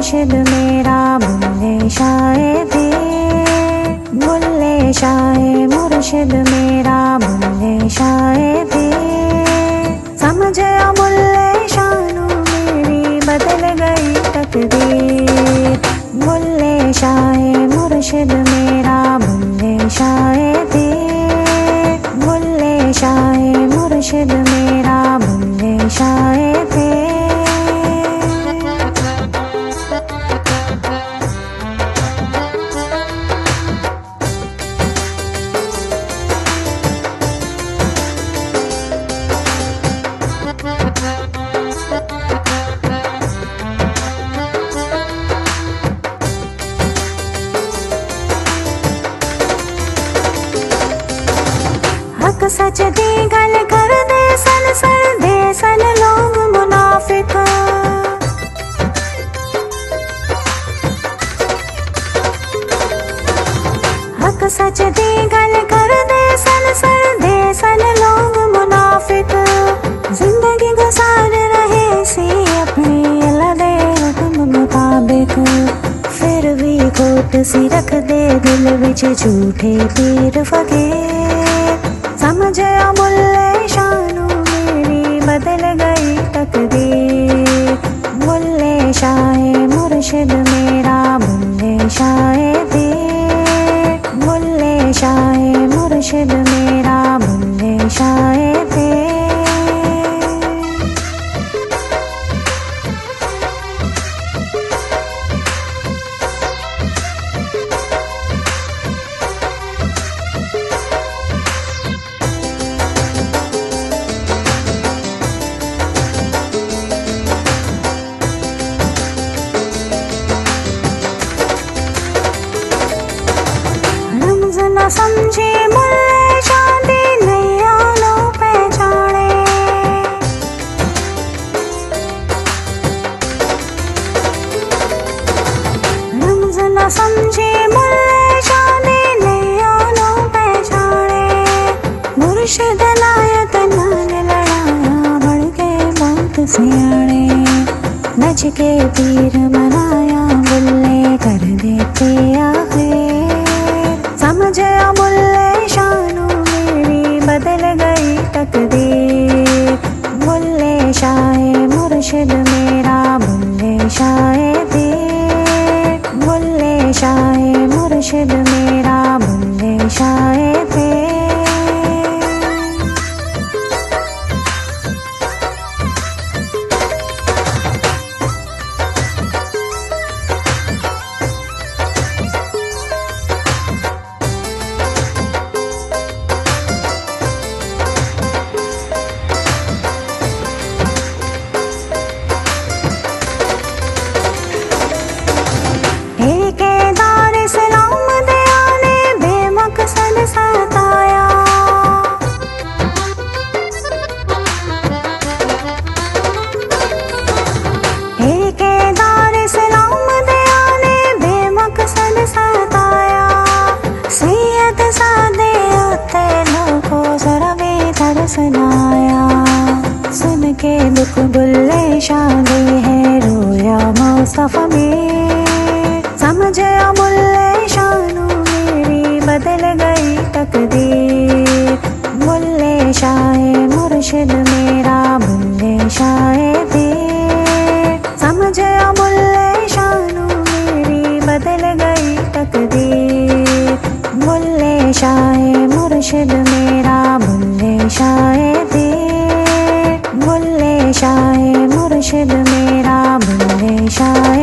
मुर्शिद मेरा बुल्ले शायदे, बुल्ले शाये मुर्शिद मेरा बुल्ले शायदे। समझया बुल्ले शानू मेरी बदल गई तकदीर, बुल्ले शाये मुर्शिद मेरा बुल्ले शायदे, बुल्ले शाये मुर्शिद मेरा बुल्ले शायदे। हक सच दी गल कर दे सन सर दे सन लोग मुनाफिक, हक सच दी गल कर दे सन सर दे सन लोग मुनाफिक। जिंदगी गुजार रहे सी अपनी अल्लाह दे हुक्म मुताबिक, फिर भी खोट सी रख दे दिल विच झूठे पीर फकीर। समझया बुल्ले शानू मेरी बदल गई तकदीर, बुल्ले शाये मुर्शिद मेरा बुल्ले शायदे, बुल्ले शाये मुर्शिद मेरा बुल्ले शायदे। न समझे मुल्ले शादी नैया लो पहचाने, रमज न समझे मुल्ले शादी नैया लो पहचाने। मुर्शिद नायक नाल लड़ाया बढ़ के बहुत सियाने, नच के पीर मनाया बुल्ले कर देते आखिर। समझया बुल्ले शानू मेरी बदल गई तकदीर, बुल्ले शाये मुर्शिद मेरा बुल्ले शायदे, बुल्ले शाये मुर्शिद मेरा बुल्ले शायदे। सुनाया सुन के दुख बुल्ले शादी है रोया मुस्तफा में। समझया बुल्ले शानू मेरी बदल गई तकदीर, बुल्ले शाये मुर्शिद मेरा बुल्ले शायदे। समझया बुल्ले शानू मेरी बदल गई तकदीर, बुल्ले शाये मुर्शिद मेरा बुल्ले शायदे, बुल्ले शाये मुर्शिद मेरा बुल्ले शायदे।